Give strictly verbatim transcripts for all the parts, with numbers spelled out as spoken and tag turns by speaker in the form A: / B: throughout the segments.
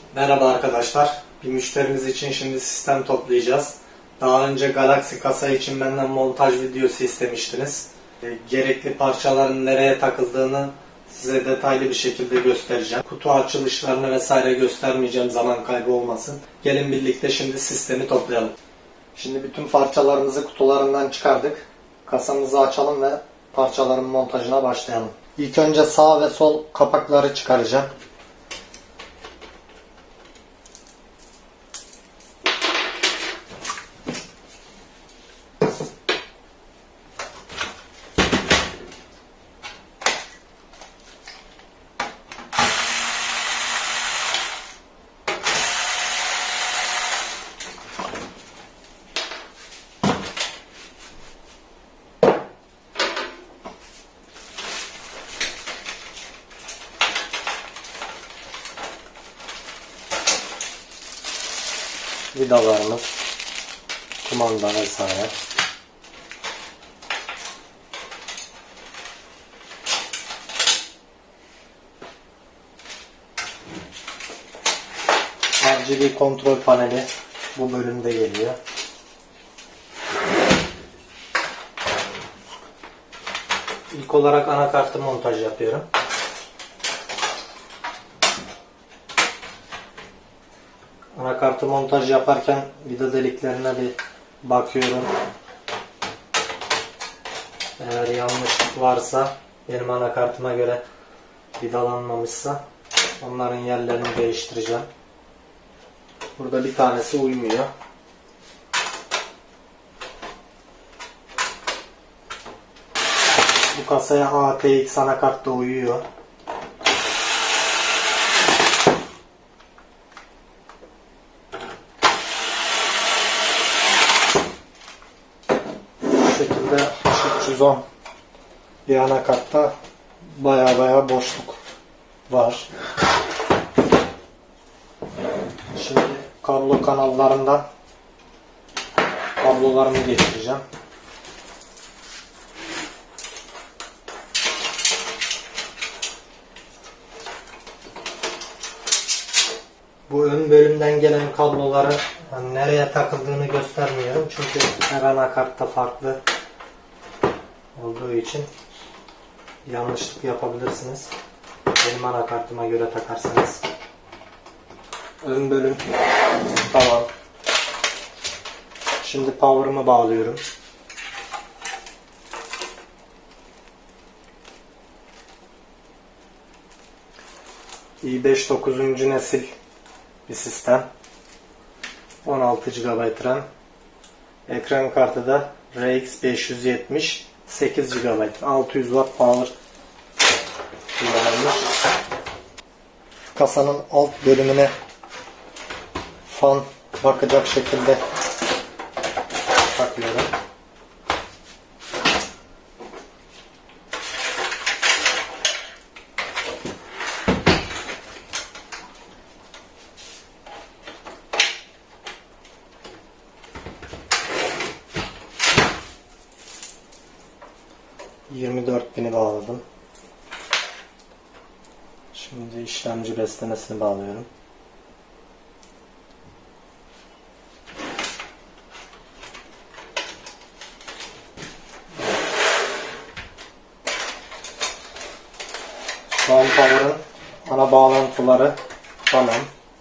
A: Merhaba arkadaşlar. Bir müşterimiz için şimdi sistem toplayacağız. Daha önce Galaxy kasa için benden montaj videosu istemiştiniz. Gerekli parçaların nereye takıldığını size detaylı bir şekilde göstereceğim. Kutu açılışlarını vesaire göstermeyeceğim, zaman kaybı olmasın. Gelin birlikte şimdi sistemi toplayalım. Şimdi bütün parçalarımızı kutularından çıkardık. Kasamızı açalım ve parçaların montajına başlayalım. İlk önce sağ ve sol kapakları çıkaracağım. Vidalarımız, kumanda vesaire. R G B kontrol paneli bu bölümde geliyor. İlk olarak anakartı montaj yapıyorum. Anakartı montaj yaparken vida deliklerine bir bakıyorum. Eğer yanlışlık varsa, benim anakartıma göre vidalanmamışsa onların yerlerini değiştireceğim. Burada bir tanesi uymuyor. Bu kasaya A T X anakart da uyuyor. üç yüz on bir anakartta baya baya boşluk var. Şimdi kablo kanallarından kablolarımı geçireceğim. Bu ön bölümden gelen kabloları yani nereye takıldığını göstermiyorum çünkü her anakartta farklı olduğu için yanlışlık yapabilirsiniz. Benim anakartıma göre takarsanız. Ön bölüm tamam. Şimdi power'ımı bağlıyorum. i beş dokuzuncu nesil bir sistem. on altı gigabayt RAM. Ekran kartı da R X beş yüz yetmiş. sekiz gigabayt. altı yüz watt power kullanılmış. Kasanın alt bölümüne fan bakacak şekilde takıyorum. yirmi dört bini bağladım. Şimdi işlemci beslemesini bağlıyorum. Şu an power'ın ana bağlantıları tamam.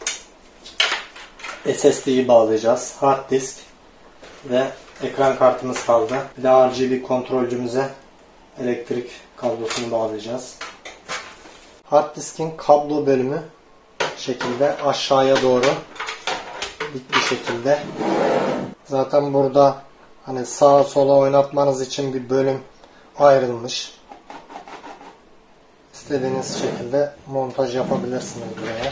A: S S D'yi bağlayacağız. Hard disk ve ekran kartımız kaldı. Bir de R G B kontrolcümüze elektrik kablosunu bağlayacağız. Hard diskin kablo bölümü şekilde aşağıya doğru dik bir şekilde. Zaten burada hani sağa sola oynatmanız için bir bölüm ayrılmış. İstediğiniz şekilde montaj yapabilirsiniz buraya.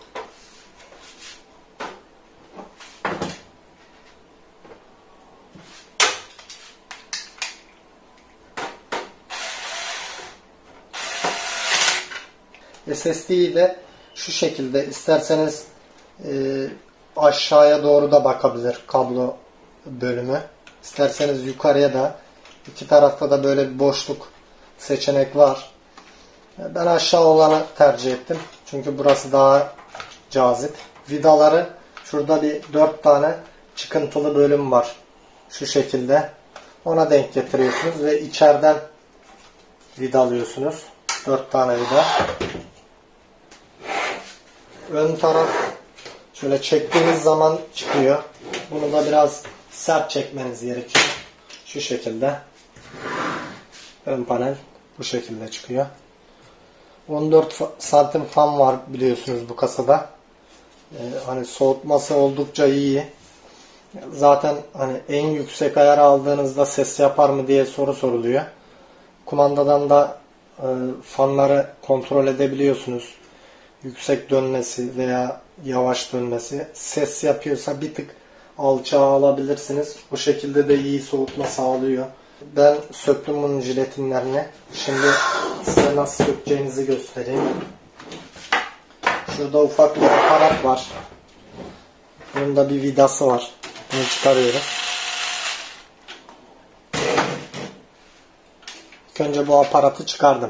A: S S D ile şu şekilde isterseniz e, aşağıya doğru da bakabilir kablo bölümü. İsterseniz yukarıya da, iki tarafta da böyle bir boşluk seçenek var. Ben aşağı olanı tercih ettim. Çünkü burası daha cazip. Vidaları şurada bir dört tane çıkıntılı bölüm var. Şu şekilde. Ona denk getiriyorsunuz ve içeriden vidalıyorsunuz. dört tane vida. Ön taraf şöyle çektiğiniz zaman çıkıyor. Bunu da biraz sert çekmeniz gerekiyor. Şu şekilde. Ön panel bu şekilde çıkıyor. on dört santim fan var biliyorsunuz bu kasada. Ee, hani soğutması oldukça iyi. Zaten hani en yüksek ayar aldığınızda ses yapar mı diye soru soruluyor. Kumandadan da e, fanları kontrol edebiliyorsunuz. Yüksek dönmesi veya yavaş dönmesi. Ses yapıyorsa bir tık alçağa alabilirsiniz. Bu şekilde de iyi soğutma sağlıyor. Ben söktüm bunun jiletinlerini. Şimdi size nasıl sökeceğinizi göstereyim. Şurada ufak bir aparat var. Bunun da bir vidası var. Bunu çıkarıyoruz. İlk önce bu aparatı çıkardım.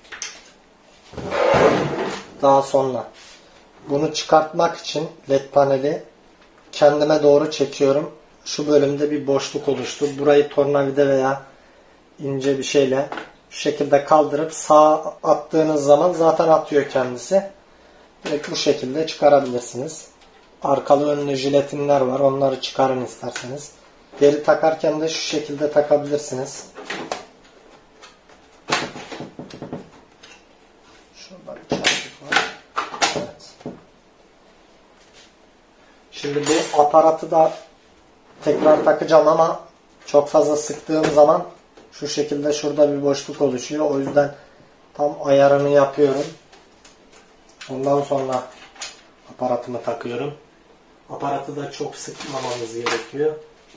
A: Daha sonra bunu çıkartmak için led paneli kendime doğru çekiyorum. Şu bölümde bir boşluk oluştu. Burayı tornavida veya ince bir şeyle şu şekilde kaldırıp sağa attığınız zaman zaten atıyor kendisi. Direkt bu şekilde çıkarabilirsiniz. Arkalı önlü jiletinler var. Onları çıkarın isterseniz. Geri takarken de şu şekilde takabilirsiniz. Şurada bir çarpık var. Evet. Şimdi bu aparatı da tekrar takacağım ama çok fazla sıktığım zaman şu şekilde şurada bir boşluk oluşuyor. O yüzden tam ayarını yapıyorum. Ondan sonra aparatımı takıyorum. Aparatı da çok sıkmamamız gerekiyor.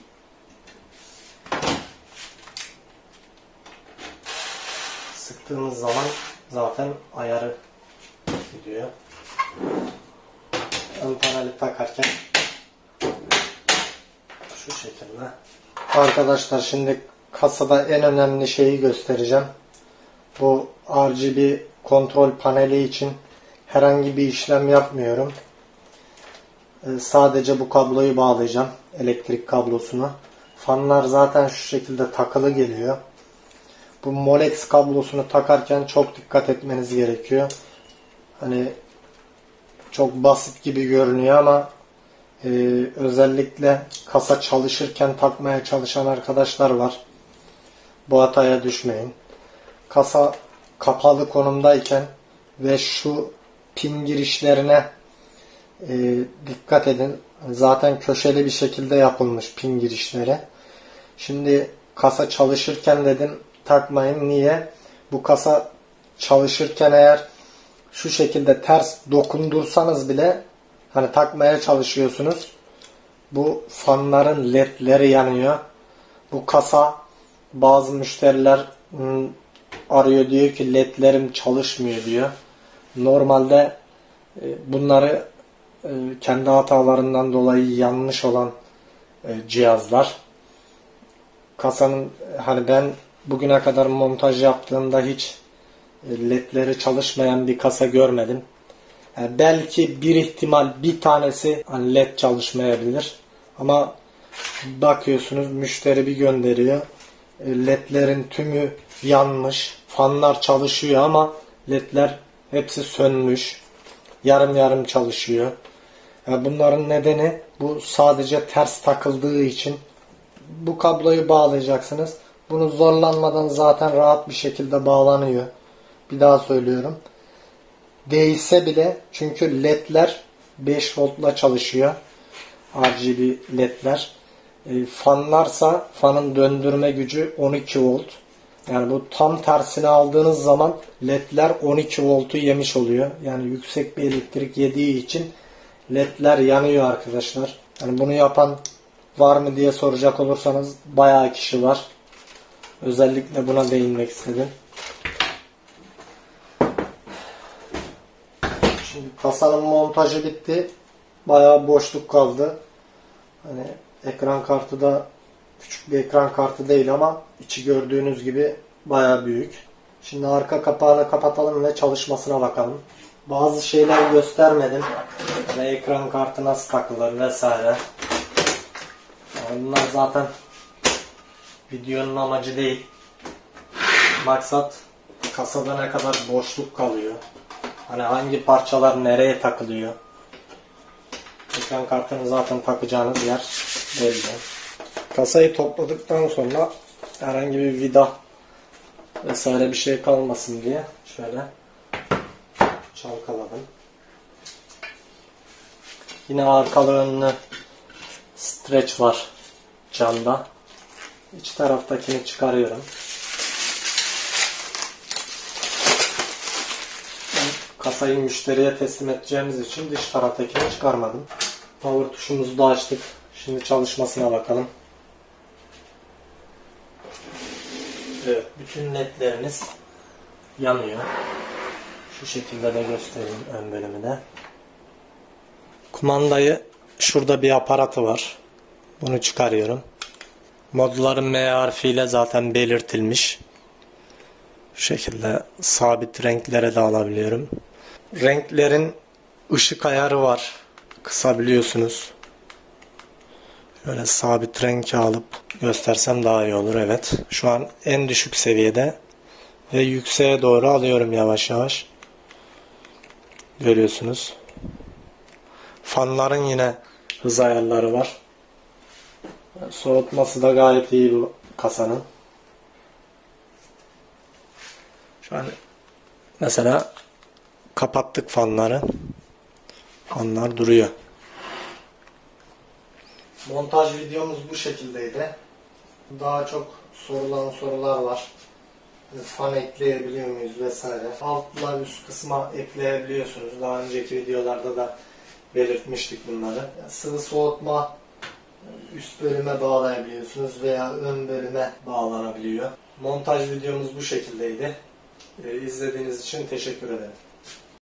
A: Sıktığımız zaman zaten ayarı gidiyor. Ön paneli takarken şu şekilde. Arkadaşlar şimdi kasada en önemli şeyi göstereceğim. Bu R G B kontrol paneli için herhangi bir işlem yapmıyorum. Ee, sadece bu kabloyu bağlayacağım. Elektrik kablosunu. Fanlar zaten şu şekilde takılı geliyor. Bu Molex kablosunu takarken çok dikkat etmeniz gerekiyor. Hani çok basit gibi görünüyor ama e, özellikle kasa çalışırken takmaya çalışan arkadaşlar var. Bu hataya düşmeyin. Kasa kapalı konumdayken ve şu pin girişlerine e, dikkat edin. Zaten köşeli bir şekilde yapılmış pin girişleri. Şimdi kasa çalışırken dedim takmayın. Niye? Bu kasa çalışırken eğer şu şekilde ters dokundursanız bile hani takmaya çalışıyorsunuz. Bu fanların ledleri yanıyor. Bu kasa bazı müşteriler ım, arıyor diyor ki ledlerim çalışmıyor diyor. Normalde e, bunları e, kendi hatalarından dolayı yanlış olan e, cihazlar. Kasanın hani ben bugüne kadar montaj yaptığımda hiç e, ledleri çalışmayan bir kasa görmedim. Yani belki bir ihtimal bir tanesi hani led çalışmayabilir. Ama bakıyorsunuz müşteri bir gönderiyor. Ledlerin tümü yanmış. Fanlar çalışıyor ama ledler hepsi sönmüş. Yarım yarım çalışıyor. Yani bunların nedeni bu sadece ters takıldığı için. Bu kabloyu bağlayacaksınız. Bunu zorlanmadan zaten rahat bir şekilde bağlanıyor. Bir daha söylüyorum. Değse bile çünkü ledler beş voltla çalışıyor. R G B ledler. E, fanlarsa fanın döndürme gücü on iki volt. Yani bu tam tersine aldığınız zaman ledler on iki voltu yemiş oluyor. Yani yüksek bir elektrik yediği için ledler yanıyor arkadaşlar. Yani bunu yapan var mı diye soracak olursanız bayağı kişi var. Özellikle buna değinmek istedim. Şimdi kasanın montajı bitti. Bayağı boşluk kaldı. Hani ekran kartı da küçük bir ekran kartı değil ama içi gördüğünüz gibi bayağı büyük. Şimdi arka kapağını kapatalım ve çalışmasına bakalım. bazı şeyler göstermedim. Ve ekran kartı nasıl takılır vesaire. Yani bunlar zaten videonun amacı değil. Maksat kasada ne kadar boşluk kalıyor. Hani hangi parçalar nereye takılıyor. Ekran kartını zaten takacağınız yer belli. Kasayı topladıktan sonra herhangi bir vida vesaire bir şey kalmasın diye şöyle çalkaladım. Yine arkalı önlü streç var camda. İç taraftakini çıkarıyorum. Kasayı müşteriye teslim edeceğimiz için dış taraftakini çıkarmadım. Power tuşumuzu da açtık. Şimdi çalışmasına bakalım. Evet, bütün ledlerimiz yanıyor. Şu şekilde de göstereyim ön bölümü de. Kumandayı, şurada bir aparatı var. Bunu çıkarıyorum. Modların M harfiyle zaten belirtilmiş. Şu şekilde sabit renklere de alabiliyorum. Renklerin ışık ayarı var. Kısabiliyorsunuz. Şöyle sabit renk alıp göstersem daha iyi olur. Evet. Şu an en düşük seviyede ve yükseğe doğru alıyorum yavaş yavaş. Görüyorsunuz. Fanların yine hız ayarları var. Soğutması da gayet iyi bu kasanın. Şu an mesela kapattık fanları. Fanlar duruyor. Montaj videomuz bu şekildeydi. Daha çok sorulan sorular var. Fan ekleyebiliyor muyuz vesaire. Altla üst kısma ekleyebiliyorsunuz. Daha önceki videolarda da belirtmiştik bunları. Yani sıvı soğutma üst bölüme bağlayabiliyorsunuz veya ön bölüme bağlanabiliyor. Montaj videomuz bu şekildeydi. İzlediğiniz için teşekkür ederim.